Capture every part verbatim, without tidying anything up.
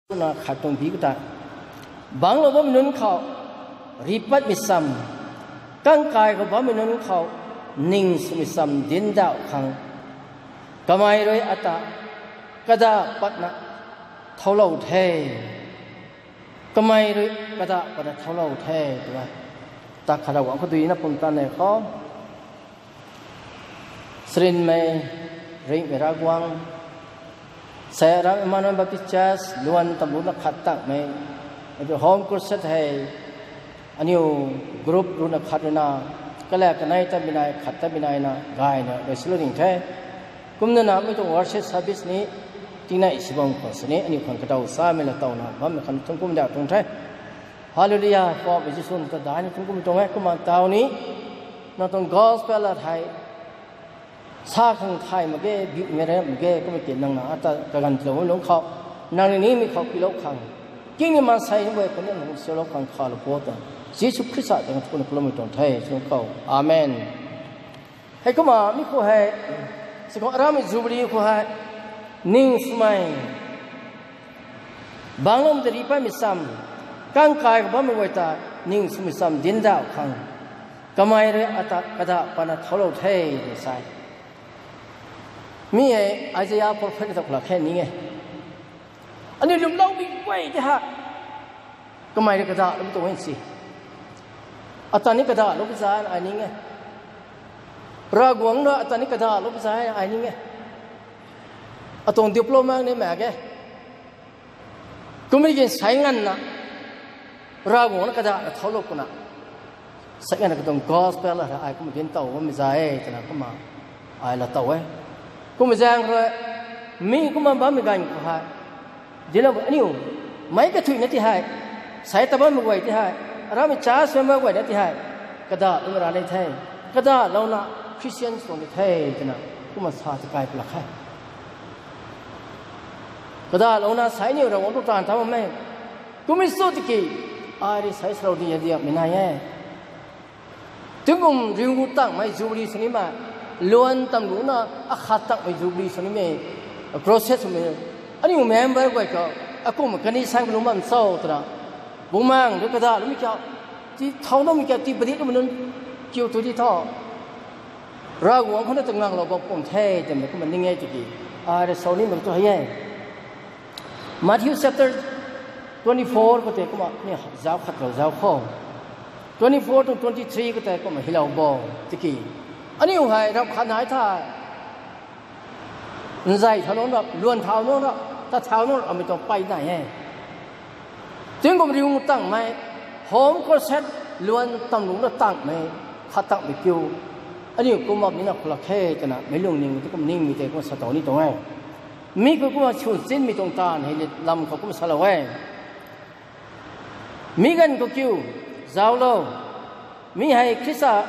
na khatong bi ta bang lo bom nun khaw ripat mi sam kang kai ko bom nun khaw ning sumi sam din dau khang kamai roi ata kada patna tholo the kamai roi kada pada tholo the tu ta khada wa ko tu ina pum ta ne kho srin me ring meragwang saya orang Emmanuel Baptist Church luan tamu nak khatak me itu home crusade hai aniu group runa khatna kala kanai ta binai khatta binai na gai na resuluing the kumna na me to worship service ni tinai sibong ko sne aniu khon katau sa me la taw na bam khan tung kum da tung the hallelujah for jesus ka da ni tung kum tong hai kuma taw ni na tong gospel la thai sa khang thai ma ge bi me re ma ge ko me tin nang na ta ka gan lo long khaw nang ni mi khaw pi lo khang king ni ma sai ni we ko ne no so lo khang kha lo po ta jesus christ ta ko ne ko lo me tong thai so khaw amen hai ko ma mi ko hai se ko ara mi jubilee ko hai ning smai banglom de ri pa mi sam kang kai ko ba me we ta ning sumi sam din da khang kamai re ata kada pana tholo thai de saiมีไอ้ไอ้เจ้าพอเพื่อนตกหลักแค่นี้ไงอันนี้ลุงเล่าบิ๊กไว้ที่ฮะก็ไม่ได้กระดาษลุงตัวเองสิอัตตานี้กระดาษลุงพิจารณ์ไอ้นี้ไงรากวงเนาะอัตตานี้กระดาษลุงพิจารณ์ไอ้นี้ไงอัตตรงดิปโลมาเนี่ยแม่แกก็ไม่ได้ใช้เงินนะรากวงกระดาษเท่าลูกนะใช้เงินก็ต้องกอสเปล่าไอ้ก็ไม่เป็นเต่าก็ไม่ใช่แต่นะก็มาไอ้ละเต่าไอ้กูไม่แจ้งเลยมีกูมาบ้านไม่กันกูหายเดี๋ยวเราอันนี้ไม่กระถุยนั่นที่หายสายตะบ้านไม่ไหวที่หายเราไม่จ้าสมัยไหวนั่นที่หายกระดาษอุราเลยแท้กระดาษเราหน้าคริสเตียนส่วนที่แท้กันนะกูมาสาธกายปลักให้กระดาษเราหน้าสายนี่เราวันตุตานทำไม่กูไม่สู้ที่กี่อะไรสายเราดีอย่างเดียวไม่น่าแย่ถึงกูเรื่องกูตั้งไม่จูรีสนิมาล้วนตำรวจน่ะอาขาตักไปจูบลีส่วนนี้ไม่ process ไม่อันนี้ผมเห็นบ่อยๆก็อากูมันกันนี่สังคมมันเศร้าตระบุ้งมังเด็กกระดาษไม่เกี่ยวที่เท่านั้นไม่เกี่ยวที่ประเทศมันนั่นเกี่ยวตัวที่ท่อรากวงเขาเนี่ยตั้งงานเราบอกผมเท่แต่มันก็มันยังไงจุกี้อะไรส่วนนี้มันตัวใหญ่ Matthew chapter twenty-four ก็แต่ก็มาเนี่ยเจ้าขัดเราเจ้าข้อtwenty-four to twenty-three ก็แต่ก็มาให้เราบอกจุกี้อันนี้อยู่ไหนเราขันหายท่าใจเท่านั้นแบบล้วนเท่านั้นแล้วถ้าเท่านั้นเอาไม่ต้องไปไหนแห่จึงก็ไม่รู้ตั้งไหมหอมก็เซ็ตล้วนตั้งหนุนแล้วตั้งไหมถ้าตั้งไม่เกี่ยวอันนี้กูบอกนี่นะคนละแค่จะนะไม่ลงนิ่งที่ก็นิ่งมีแต่ก็สตอนี่ตรงไหนมีก็กูว่าชุดสิ้นมีตรงตาเห็นลำเขาก็สละแวมีกันก็เกี่ยวเจ้าโลมีให้คริสต์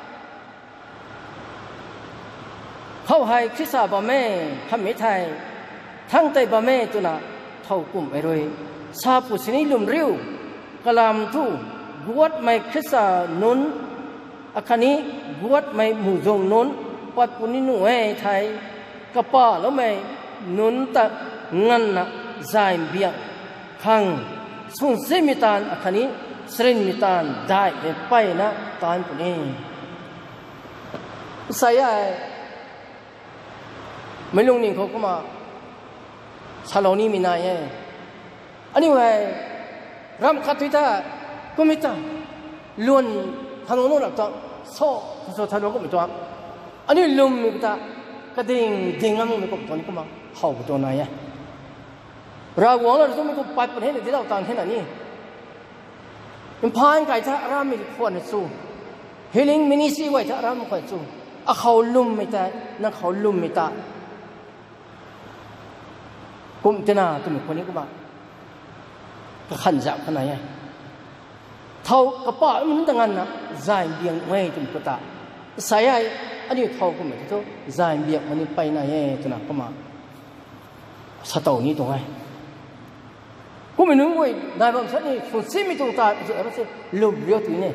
เขาให้คริสต์บ่แม่ทำไม่ไทยทั้งใจบ่แม่ตัวน่ะเท่ากลุ่มไปเลยซาปุสนีลุมริวกลามทูบวชไม่คริสต์นุนอาคานี้บวชไม่หมู่จงนุนปัดปุนินุเอไทยกระป๋าแล้วไม่นุนตะงันน่ะใจเบียงขังส่งเสมิตานอาคานี้สรินมิตานได้ไปนะตอนปุนีใส่ไม่ลงนิ่งเขาก็มาชาลอนี่มีนายอันนี้ว่ารัมคัตวิตาก็ไม่จ้าล้วนทางโน้นหลักตัวโซ่โซ่ทางโน้นก็ไม่ตัวอันนี้ลุมมีกตากระดิ่งดิ่งงั้นมันก็ตัวนี้ก็มาเห่าตัวนายเราหวังเราต้องมีคนไปประเทศที่เราต่างเท่านี้มันพายไก่ถ้าเราไม่ควรสู้เฮลิงมินิซีไว้ถ้าเราไม่ควรสู้อ่ะเขาลุมไม่ได้นั่นเขาลุมไม่ได้กุมเจนาตัวนี้คนนี้ก็มาก็ขันจับขนาดนี้เท่ากระป๋ามันตั้งงั้นนะใจเบียงไม่จนกระตาใส่ไอ้อันนี้เท่าก็ไม่เท่าใจเบียงมันนี่ไปไหนตัวนั้นก็มาสตอนี้ตรงไหนกูไม่นึกว่าได้บางชั้นนี่ฝุ่นซีมีตรงตาจะอะไรสิลุมเรียวตัวนี้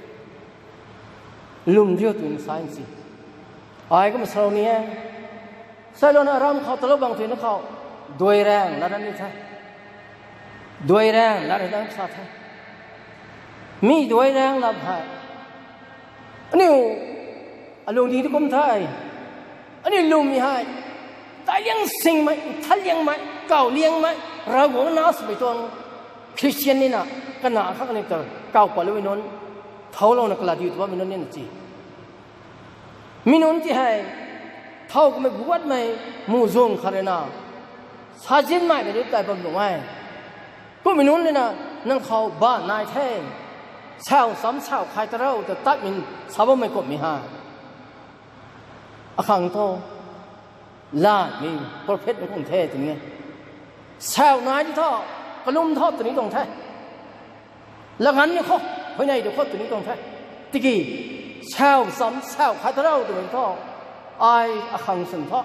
ลุมเรียวตัวนี้ไซน์สิไอ้ก็มาสโลนี้ใส่ลงอารมณ์เขาตลบางทีนะเขาโดยแรงแล้วนั่นนี่ใช่ กด้วยแรงละตั้งสาธมีด้วยแรงรับให้อันนี้อารมณ์ดีที่ผมทายอันนี้ลุงมีให้แต่เลี้ยงสิ่งไหมท่านเลี้ยงไหมเก่าเลี้ยงไหมเราหวังน่าสมัยตัวคริสเตียนนี่นะกันหนาข้างในตัวเก่ากว่าเลยวินนเท่าเรานักลาดีตัววินนเนี่ยจีมินนที่ให้เท่าก็ไม่บวชไม่มูซงคาร์นาซาจินไม่ไปดูแต่บำรุงไม่ก็มินนเลยนะนั่งเขาบ้านนายแท้ชาวสามชาวใครจะเราจะตัดมินสาวไม่กบมีหาอาคังโตลาดมีประเภทในกรุงเทพอย่างเงี้ยชาวนายที่ท่อกระลุ่มท่อตัวนี้ตรงแท้แล้วงั้นเนี่ยเขาภายในเดี๋ยวเขาตัวนี้ตรงแท้ตะกี้ชาวสามชาวใครจะเราตัวนี้ท่อไออาคังสันท่อ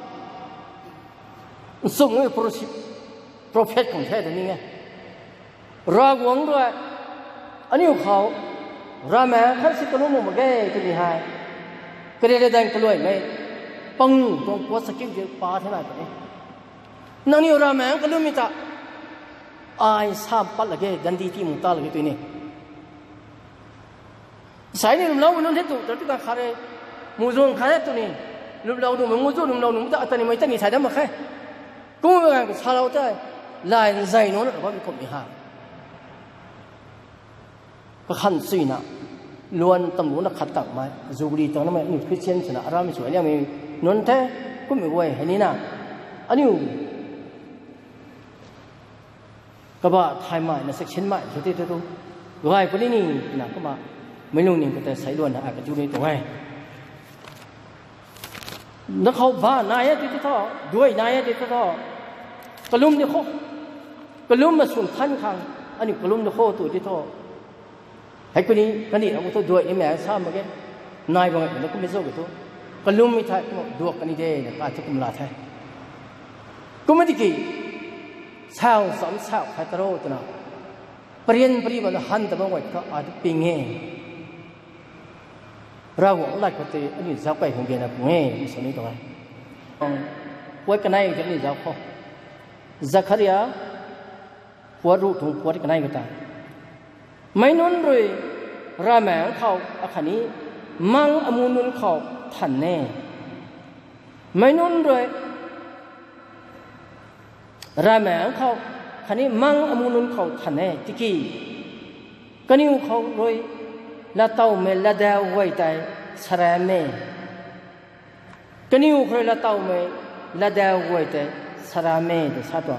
ส่งให้ประสิทธิ์ประเภทของแท้ตัวนี้ไงรากหวังด้วยอันนี้เขารามาขั้นสิกลุ่มมุกเกย์ตัวนี้ให้ก็ได้ได้กลุ่ยไหมปังตรงวัดสกิลเยอะปาเท่าไหร่กันนั่นนี่รามาก็รู้มิตรไอ้สามปัลละเกดันดีที่มุตตาละเกตัวนี้สายนี้ลุมเราวันนั้นเห็นตัวตัวที่การขายมูซงขายตัวนี้ลุมเราดูมันมูซงลุมเราหนุ่มตาอัตนิไม่ตั้งนิสัยได้มาแค่กูไม่ว่ากันชาเราได้ลายใจโน้นว่ามีคนมีหาก็ขันซีน่ะล้วนตำรวจนักขัดตักไม้จูบลีตอนนั้นไม่มีคริสเตียนชนะอารามสวยเนี่ยมีนนทแท้ก็ไม่ไหวเห็นนี่นะอันนี้ก็ว่าไทยใหม่นะเซ็กชันใหม่ที่ที่ที่ตัวไอ้คนนี้นี่นะก็มาไม่รู้นี่ก็แต่ใส่ล้วนนะอาจจะจูบลีตัวไอ้นักเขาบ้านนายที่ที่ท่อด้วยนายที่ที่ท่อกระลุ่มเนี่ยเขากระลุ่มมาส่วนพันครั้งอันนี้กระลุ่มเนี่ยเขาตัวที่ท่อให้คนนี้คนนี้เราก็ต้องด้วยไอ้แม่ซ้ำมาแกนายบางอย่างเราก็ไม่สู้กับตัวก็ลุ่มไม่ทันก็ดูกันนี่เด้เนี่ยการจะกุมลาแท้ก็ไม่ได้กี่ชาวสามชาวใครตะโรตัวน่ะเปลี่ยนปริมาณหันแต่บางวันก็อาจจะปิงเงี้ยเราหวังไล่คนตีอันนี้จะไปของเดียนะเงี้ยมิสนี้ตัวไหนปวดกันไหนจะนี่จะพอซักริยาปวดรูถุงปวดกันไหนก็ตามไม่นุ่นเลยราแมงเขาอาคานี้มังอมูนุนเขาทันแน่ไม่นุ่นเลยราแมงเขาคันนี้มังอมูนุนเขาทันแน่ที่กี้กันนิ้วเขาเลยละเต้าเมละดาวไว้ใจสระเมกันนิ้วเขาละเต้าเมละดาวไว้ใจสระเมเดชาตัว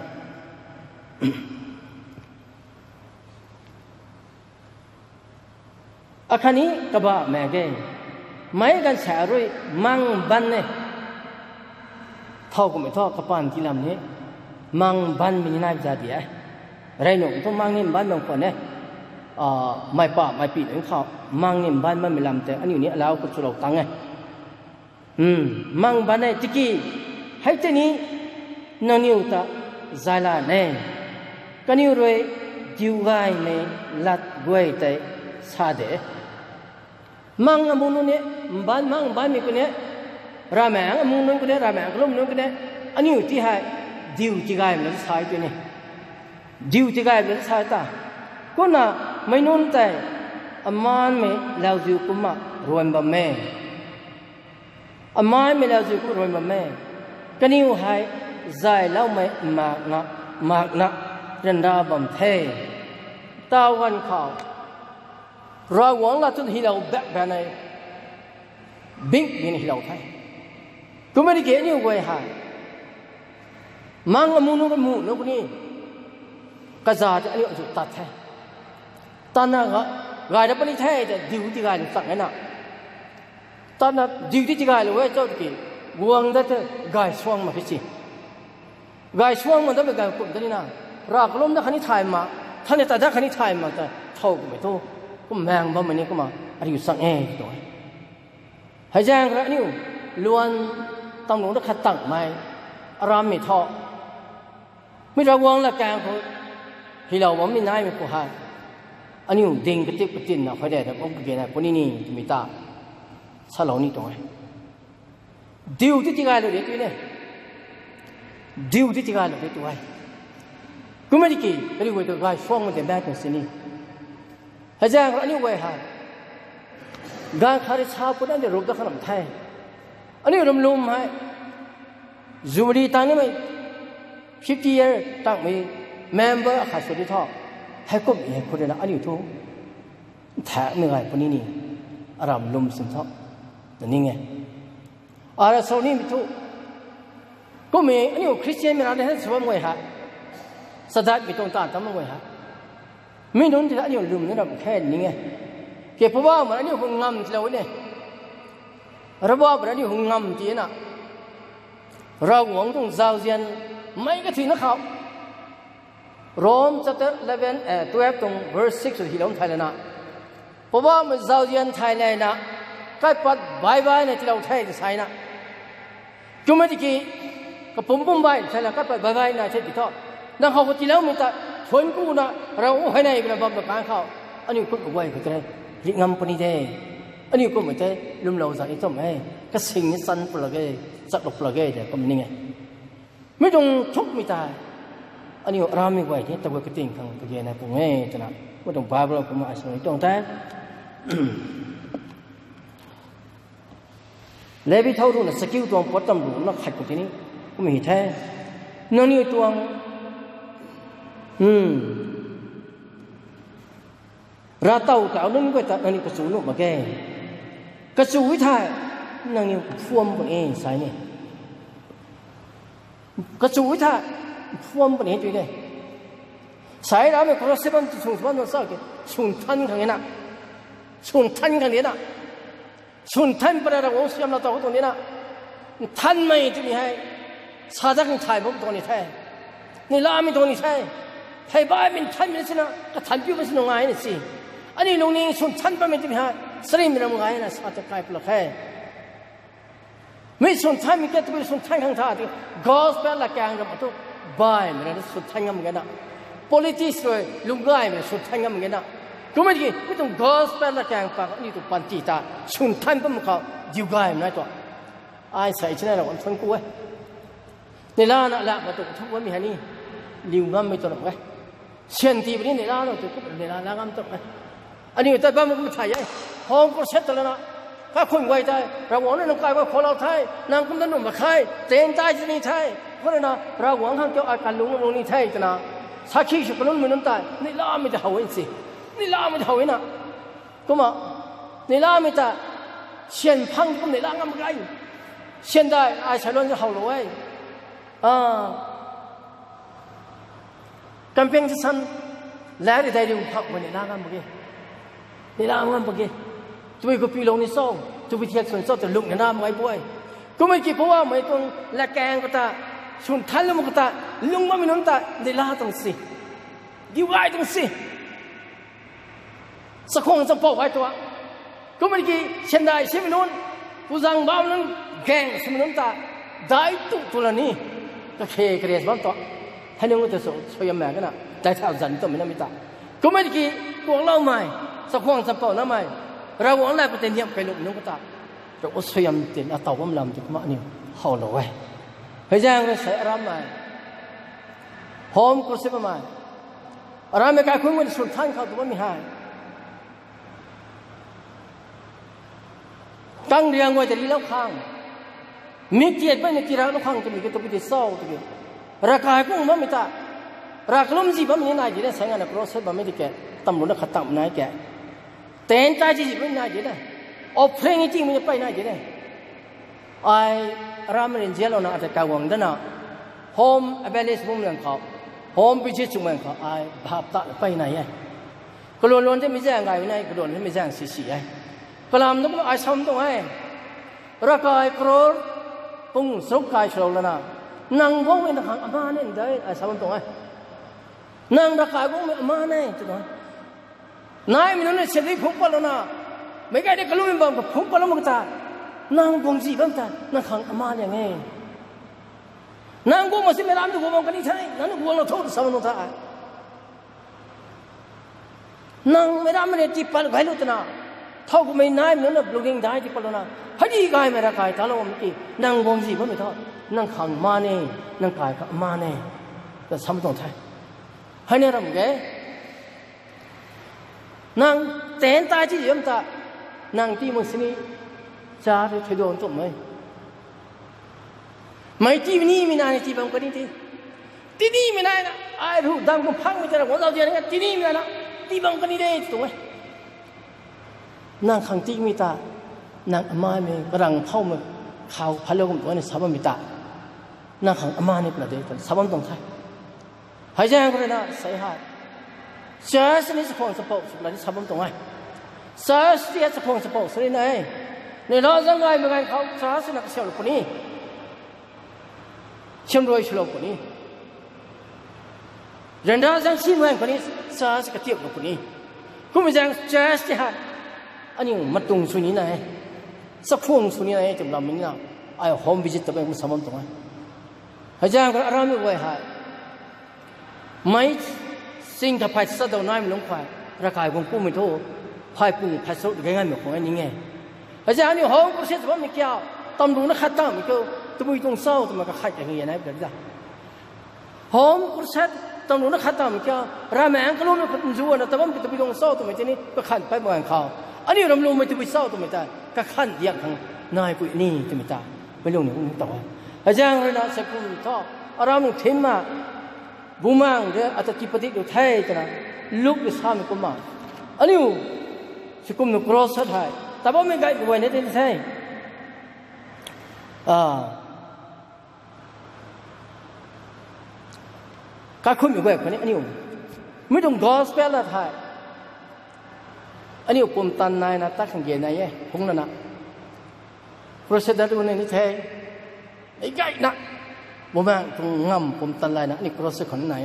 อาคานี้กบ้าแม่เกย์ไม่กันแฉรุ่ยมังบันเนี่ยเท่ากับไม่เท่ากับปานที่ลำนี้มังบันมีน่าจะดีไอ้ไรหนุ่มต้องมังนี่บันบางคนเนี่ยอ่าไม่ป่าไม่ปีนเขามังนี่บันมันไม่ลำแต่อันนี้นี่เราก็จะเราตั้งไงอืมมังบันเนี่ยจิกี้ให้เจนี่นนิวตาใจละเนี่ยกันนิวรุ่ยจิวไงเนี่ยลัดกวยแต่ซาเดมังอมูนุเนี่ยบ้านมังบ้านมีคนเนี่ยราแมงอมูนุคนเนี่ยราแมงกลุ่มนุคนเนี่ยอันนี้ที่ให้ดิวที่กายมันใช้ตัวนี้ดิวที่กายมันใช้ตาก็น่ะไม่นุ่นแต่อามานไม่แล้วจิวกุมารวยบ่แม่อามานไม่แล้วจิวกุรวยบ่แม่กันนี้ให้ใจแล้วไม่มากนักมากนักเรนดาบ่มเทตาวันข่าวเราหวังว่าทุกที่เราแบบแบบไหนบิ๊กบินที่เราไทยก็ไม่ได้เกี่ยนี่ไว้ให้มังอมูนุกันมูนุคนนี้กระจายอันนี้จุดตัดแท้ตอนนั้นก็กายรับนี่แท้จะดิวที่กายสั่งไงน่ะตอนนั้นดิวที่กายเลยเว้ยเจ้าตะกี้หวังได้เถอะกายช่วงมาพิจิกายช่วงมันต้องเป็นการกลุ่มตัวนี้นะรากล้มได้ขันนี้ถ่ายมาท่านเนี่ยแต่ถ้าขันนี้ถ่ายมาแต่เท่ากันไม่เท่าก็แมงบ้ามันนี่ก็มาอะไรอยู่สังเองตัวให้แจ้งกระนิ้วล้วนตำรวจต้องขัดตั้งไม่อารามไม่ท่อไม่ระวังละแกงเขาที่เราว่าไม่นายไม่ผู้ให้อันนี้เด้งกระติบกระตินนะเขาได้แต่ผมก็เกณฑ์คนนี้นี่จะมีตาสลาวนี่ตัวไงดิวที่จีกายเลยเด็กตัวเนี่ยดิวที่จีกายเลยเด็กตัวไงกูไม่ได้กี่ไม่ได้คุยตัวกายฟ้องมันแต่แบกเป็นสิ่งนี้อาจารย์อันนี้ไว้หาการขายชาปุ่นนั่นเดี๋ยวรูปตะขนมไทยอันนี้รวมรวมให้จูบดีตอนนี้ไม่สิบปีตั้งมีเมมเบอร์ขาดสุดที่ท่อให้ก็มีคนเดียวอันนี้ทุกแท้เมื่อไงคนนี้นี่อารมณ์ลมสินท่อแต่นี่ไงอะไรส่วนนี้ไม่ทุกก็มีอันนี้คริสเตียนมีอะไรให้สวมไว้ฮะสดัดมีตรงตาตั้งไว้ฮะไม่นู้นที่อันนี้ลืมนี่เราแค่นี้ไงเก็บเพราะว่ามันอันนี้คงงำเราเนี่ยระบบอันนี้คงงำจีน่ะเราหวังตรงเจ้าเจียนไม่ก็ถึงนะครับโรม chapter eleven เอ่อtwelve ตรง verse six ที่เราไทยเลยนะเพราะว่ามันเจ้าเจียนไทยเลยนะก็ปัดบายบายเนี่ยที่เราไทยจะใช่นะจุ่มไม่ดีกี่ก็ปุ่มปุ่มไปใช่แล้วก็ปัดบายบายนะใช่ที่ทอดนั่งเขาที่แล้วมันจะชวนกูนะเราให้ในเป็นแบบแบบการเขาอันนี้ก็ไว้ก็ได้ยิ่งงำปนิเดอันนี้ก็เหมือนจะลืมเราจากอีกสมัยก็สิ่งนี้สั้นปลอกเลยสักหลบปลอกเลยเดี๋ยวก็มันนี่ไงไม่ต้องทุกไม่ตายอันนี้เราไม่ไหวที่ตัวกระติ้งทางตัวเย็นนะผมไม่จะนะไม่ต้องบ้าเราผมมาสมัยตรงแต่เลวิเท่ารู้นะสกิลตัวปวดจมูกนักขัดกูที่นี่ก็ไม่เห็นแท้นั่นนี่ตัวอืมราเต่าเต่านั่นก็จะนั่นนี่กระสุนลูกมาแก่กระสุนวิทายนั่นนี่ฟ่วมคนเองใส่เนี่ยกระสุนวิทายฟ่วมคนเองจุดเนี่ยใส่แล้วเนี่ยคนละสิบวันสุ่มสิบวันเราสักกี่สุ่มทันกันเนี่ยนะสุ่มทันกันเนี่ยนะสุ่มทันไปแล้วเราเสียมเราตัวตรงนี้นะทันไม่จุดนี้ให้ชาจักรถ่ายผมตรงนี้แท้นี่ลาไม่ตรงนี้ใช่ไทยบ้านเป็นทันไม่ใช่นะก็ทันพิวไม่ใช่หนุ่มไงนี่สิอันนี้ลุงนี่สุ่มทันไปไม่จุดนี้ให้สลิมเป็นหนุ่มไงนะชาจักรถ่ายปลอกแค่ไม่สุ่มทันมีแค่ตัวสุ่มทันข้างท่าที่ gospel ละแกงกับตัวบ้านมันนั่นสุ่มทันกันเหมือนกันนะ politics เลยลุงไก่มันสุ่มทันกันเหมือนกันนะก็ไม่ดีไม่ต้อง gospel ละแกงปากนี่ตัวปันจิตาสุ่มทันก็มันเขาดิวไก่มันนั่นตัวไอ้ใส่ชิ้นอะไรเราทนกูเว้ยในร้านละมาตัวทุกวันมีฮันนี่ลิวงามไม่ตัวหรอกไงเช่นที่วันนี้ในร้านเราตัวในร้านละงามตัวไงอันนี้แต่บ้านมันไม่ใช่ยัยห้องก็เสร็จแล้วนะถ้าคนไว้ใจเราหวังในน้ำกายว่าคนเราไทยนางคุณนั่นหนุ่มมาไทยเต็มใจจะนี่ไทยเพราะนะเราหวังทางเจ้าอาการลุงลุงนี่ไทยจะนะสักขี้ชุกนุ่นมันน้ำตาในร้านไม่จะหาวินสิในร้านไม่จะหาวินนะก็มาในร้านไม่จะเช่นพังก็ในร้านงามไกล现在爱才乱就好了喂，啊，咁邊隻身，嚟你睇條拍我哋拉啱唔嘅，你拉啱唔嘅，做咩個鼻窿你收，做咩鐵順收就碌人拉唔係背，咁咪結果話咪講拉鏡個ta，順睇都冇個ta，窿乜咪窿ta，你拉東西，要嗌東西，實況就爆開咗，咁咪結現在先咪窿，不讓包窿。แกงสมุนตาได้ตุตุลนี่ก็เคเคเรสบ้างต่อให้นึกว่าจะสวยแม่กันนะได้ท่าจันตัวมันไม่ตาก็ไม่ได้กี่ตัวเราไม่สักวันสักป่าวนั่นไม่เราหวังอะไรก็เต็มเยี่ยมไปลุกนึกว่าตาเราก็สวยมันเต็มอัตวมันลำจุกมานี่ห่อเลยเว้ยพยายามจะใส่อารมณ์ไม่หอมกุศลไม่อารมณ์ไม่กล้าคุยมันสุดท้ายเขาตัวไม่หายตั้งเรียงไว้แต่ลีแล้วข้างมีเกียรติไม่ในกีฬาลูกข้างจะมีก็ต้องไปติดซ้อตัวเดียวราคากุ้งมันไม่ตาราคาล้มจีบมันยังไงจีได้ใช้งานในโปรเซสมันไม่ได้แก่ตำรวจนักขัดตำนายแก่เต้นใจจีบไม่นายจีได้ออกเพลงจริงมันจะไปนายจีได้ไอ้รามันเรียนเจริญนะอาจจะกาวงด้านน่ะโฮมอเบลิสบุ้มเรื่องเขาโฮมพิชิตจุ่มเรื่องเขาไอ้บาปตะไปไหนไอ้กระโดดล้วนจะไม่แจ้งไงไม่ได้กระโดดไม่แจ้งสีสีไอ้กลามต้องไอ้ซ้ำตรงไอ้ราคาไอ้กรอปุ่งสุกกายเฉลแล้วนะนั่งพงเป็นทางอามาเนี่ยได้ไอ้ซ้ำตรงไอ้นั่งราคาพงเป็นอามาเนี่ยจุดนั้นนายมันนั่นเฉลี่ยพุ่งไปแล้วนะไม่ใช่เด็กกลุ่มมันแบบพุ่งไปแล้วมันก็ตานั่งพงจีบมันตานั่งขังอามาอย่างไงนั่งพงมาสิไม่รำดูพงกันนี่ใช่นั่งพงเราโทษซ้ำตรงท่านั่งไม่รำมันเนี่ยจีบไปแล้วใครรู้ตัวนะเท่ากับไม่นายมันนั่นบลูกิ้งได้ที่ปลนะฮัดีกายไม่รักใครถ้าเราไม่กี่นั่งบงจีบไม่ทอดนั่งขังมาเนี่ยนั่งกายก็มาเนี่ยแต่ซ้ำตรงใช่ให้เนี่ยรำแกนางเต้นตายที่เยี่ยมตานางที่มุสลิมจ้าได้ช่วยโดนจบไหมไม่ที่นี่ไม่นานที่บางคนนี่ที่ที่นี่ไม่นานนะไอ้รู้ดังกูพังไม่ใช่หรอกว่าเราเจอเนี่ยที่นี่ไม่นานนะที่บางคนนี่ได้ถูกไหมนางขังที่มีตานางอามาเมกำลังเผาเมื่อข่าวพะโล้กุมตัวนี่สาบันมีตานางขังอามาเนี่ยประเดี๋ยวสาบันตรงใช่หายใจก็เลยนะใส่หายเจ้าสิ่งนี้สปอนสปอร์ตสุดแล้วที่สาบันตรงไงเจ้าสิ่งสปอนสปอร์ตสุดนี่ไงในรอบสังไงเมื่อไงเขาเจ้าสิ่งนักเสียลูกคนนี้ชิมรวยฉลองคนนี้เรนดาจังชิมเมื่อคนนี้เจ้าสิ่งกระเทียบลูกคนนี้คุณไม่จังเจ้าสิ่งหายอันนี้มันตรงสุดนี้ไงสักพวงสุดนี้ไงจำลำนี้นะไอ้โฮมวิจิตต์ตัวเองมันสาบันตรงไงหายใจก็อารามไม่ไหวหายไม่สิ่งที่ไปสัตว์ตัวน้อยมันลงไปราคาของผู้ไม่โตไปปุ่งไปสุดง่ายๆแบบของอันนี้ไงอาจารย์นี่ห้องก็เสียสมมติเกี่ยวตำรวจนักขัดตั้งมันก็ตัวไม่ต้องเศร้าตัวมันก็ขัดอย่างนี้นะเดี๋ยวจ้ะห้องก็เสียตำรวจนักขัดตั้งมันก็ราแมงก็รู้ว่าคนจู่นะแต่ว่ามันตัวไม่ต้องเศร้าตัวมันจะนี่ก็ขัดไปเหมือนเขาอันนี้เราไม่รู้ไม่ตัวไม่เศร้าตัวมันจะก็ขัดอย่างทางนายผู้นี้ตัวมันจะไม่รู้เนี่ยมันต่ออาจารย์เลยนะสักคนท่ออารามมันเทมาบูมังเดี๋ยวอาจจะที่ปฏิบัติไทยจะนะลูกจะสามีกุมารอันนี้สกุลนุกรอสไทยแต่ว่าไม่ไกลกว่านี้ที่ไทยอ่าการคุมอยู่แบบนี้อันนี้ไม่ต้องกอสเปลละไทยอันนี้ผมตันนายนะตักขังเย็นนายคงนั่นนะเพราะฉะนั้นวันนี้ไทยไอ้ไก่นะบ่แม่ตรงง่ำผมตันไรนะนี่กรสคนไหน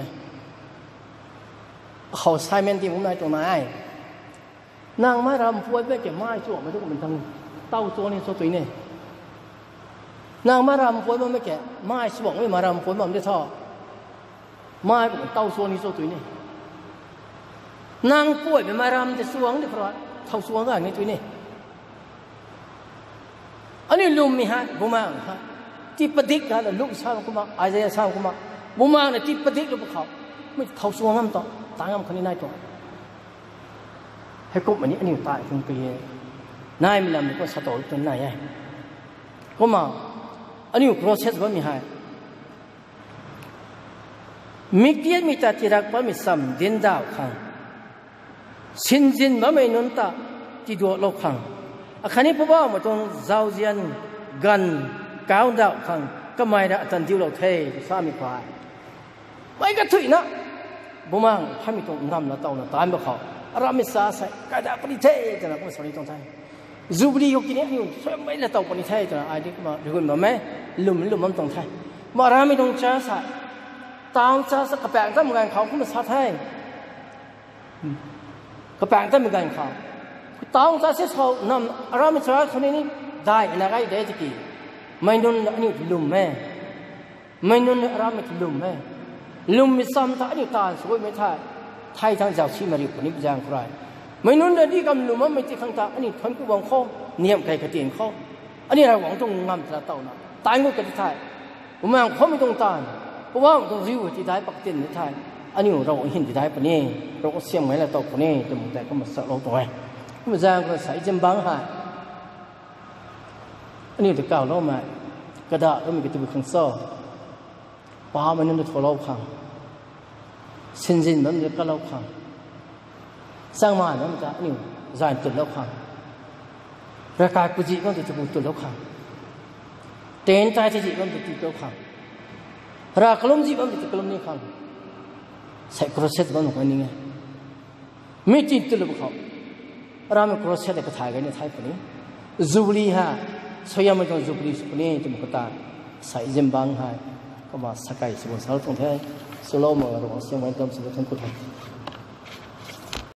เขาใช้เมนที่ผมนายตรงไหนนางไม่รำพูดไม่เก็บไม้จ่อไม่ต้องเป็นทางเต้าตัวนี่โซตุยนี่นางไม่รำพูดไม่เก็บไม้สวงไม่มารำพูดมันได้ท่อไม้เป็นเต้าตัวนี่โซตุยนี่นางป่วยเป็นมารำจะสวงได้เพราะเท่าสวงก็อย่างนี้ตุยนี่อันนี้ลุมมีฮะบ่แม่ฮะที่ปฏิกนะลูกชายกุมารอาเซียชายกุมารบุมาเนี่ยที่ปฏิกลูกเขาไม่เท่าสวงงั้นต่อต่างกันคนนี้นายตัวให้กุมอันนี้อันนี้ตายคงเกลียนายไม่ลำมันก็สะท้อนตัวนายไงกุมารอันนี้ process ว่ามีให้มิเกียมีตาที่รักว่ามีซ้ำดินดาวขังสินจินว่าไม่นุนตาที่ดูโลกขังอันนี้พวกเรามาตรงเจ้าเจียนกันก้าวดาวขังก็ไม่ได้ตันที่เราเทสามีควายไม่ก็ถุยนะบุมังพามีตรงนำแล้วเต่าเนี่ยตามไปเขาเราไม่สาใส่กระดาษปนิเทจะนะก็ไม่สนใจตรงใจจูบลีอยู่กินเนี่ยอยู่ช่วยไม่ละเต่าปนิเทจะนะไอ้ที่มาดูกันมาไหมลุ่มลุ่มมันตรงใจมาเราไม่ตรงจ้าใส่ตามจ้าสักกระแปงตั้งเหมือนกันเขาก็ไม่สาไทยกระแปงตั้งเหมือนกันเขาตามจ้าเสียเขานำเราไม่สาคนนี้ได้นะไอ้เด็กที่กี่ไม่นุ่นอันนี้ลุ่มแม่ไม่นุ่นเราไม่ลุ่มแม่ลุ่มมีซ้ำท่าอันนี้ตาสวยไม่ท่าไทยทางเจ้าชีมาริคนนี้เป็นอย่างไรไม่นุ่นอันนี้กำลุ่มมันไม่ติดข้างตาอันนี้ทนกูหวังข้อเนียมใครกระเตียนข้ออันนี้เราหวังตรงงามตาเต่านะตายงูกระติไทยผมแม่เขาไม่ตรงตาเพราะว่าตรงริ้วที่ได้ปักเตียนในไทยอันนี้เราเห็นที่ได้ปะเนี่ยเราก็เสียงไม่ละเต่าปะเนี่ยแต่หมดแต่ก็มาสะเราตัวไงก็มาจ้างก็ใส่จำบังหายอันนี้จะกล่าวเล่ามากระดาษก็มีกระตุ้นขังซ้อป้ามันนั่นจะทะเลาะขังสินสินมันจะกระเลาะขังสร้างมาเนี่ยมันจะนี่จ่ายตุ่นเลาะขังราคากุจิมันจะจะบุตุ่นเลาะขังเต็นใจจะจีมันจะจีเลาะขังราคาลมจีมันจะกลมนี่ขังใส่กระเซ็ตมันหนุ่มนี่ไงไม่จีตุ่นเลาะขังเราไม่กระเซ็ตเลยก็ถ่ายกันเนี่ยถ่ายคนนี้จูบลีฮะสวยมันต้องจูบลีสุนีจุ่มกตาใส่เจมบังให้ก็มาสกายสุวรรณสาวตรงเทสโลมเราเสียงไว้ต้มสุดท้ายคุณ